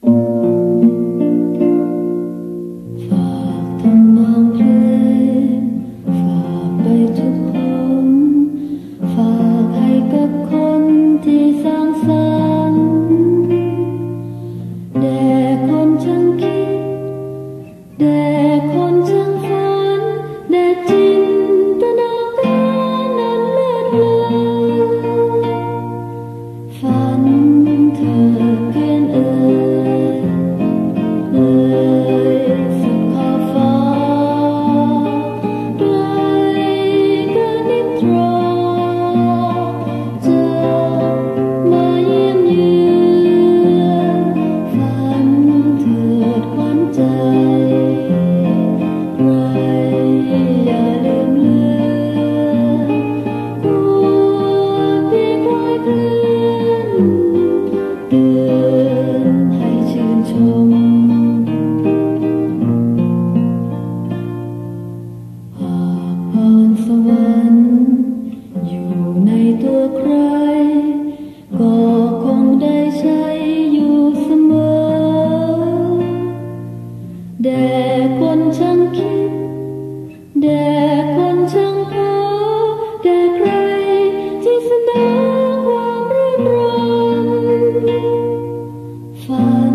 ฝากทำนองเพลงฝากไปทุกคนฝากให้กับคนที่สร้างสรรค์แด่คนช่างคิดแด่คนช่างฝันแด่จินตนาการนั้นเลิศเลอฝันเธอเพียงเอ่ยสุดขอบฟ้าไกลเกินนิทราจะมาเยี่ยมเยือนฝันเถิดขวัญใจไรอย่าลืมเลือนควรเพียงคอยเคลื่อนเตือนให้ชื่นชมหากพรสวรรค์อยู่ในตัวใครก็คงได้ใช้อยู่เสมอแด่คนช่างคิดแด่คนช่างพอแด่ใครที่เสนอความรื่นรมฝัน